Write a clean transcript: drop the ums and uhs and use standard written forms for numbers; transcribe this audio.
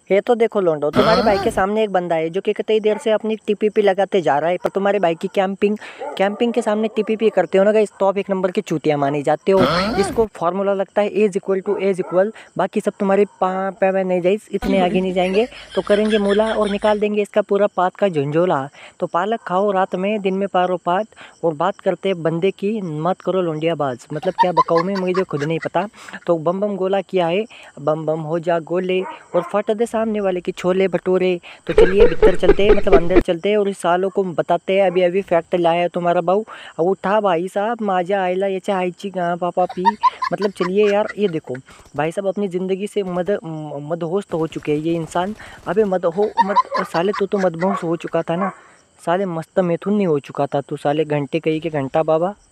ये तो देखो लोंडो, तुम्हारे भाई के सामने एक बंदा है जो कि कितनी देर से अपनी टीपीपी लगाते जा रहा है, पर तुम्हारे भाई की कैंपिंग कैंपिंग के सामने टीपीपी करते हो ना गाइस, तो आप एक नंबर के चूतिया माने जाते हो। इसको फॉर्मूला लगता है as equal to as equal. बाकी सब तुम्हारे पा में नहीं जाइस, इतने आगे नहीं जाएंगे। तो करेंगे मूला और निकाल देंगे इसका पूरा पात का झुंझोला। तो पालक खाओ रात में, दिन में पारो पात। और बात करते हैं बंदे की, मत करो लोंडिया बाज, मतलब क्या बकाऊ में मुझे खुद नहीं पता। तो बम बम गोला किया है, बम बम हो जा गोले, और फट दे सामने वाले की छोले भटूरे। तो चलिए भीतर चलते हैं, मतलब अंदर चलते हैं और इस सालों को बताते हैं। अभी अभी फैक्ट लाया है तुम्हारा भाऊ। अब उठा भाई साहब, माजा आयला याच्या आईची पापा पी। मतलब चलिए यार, ये देखो भाई साहब अपनी ज़िंदगी से मदहोश तो हो चुके हैं ये इंसान। अबे मद हो मत साले, तू तो मदहोश हो चुका था ना साले, मस्त मिथुन नहीं हो चुका था तू साले, घंटे कहीं के घंटा बाबा।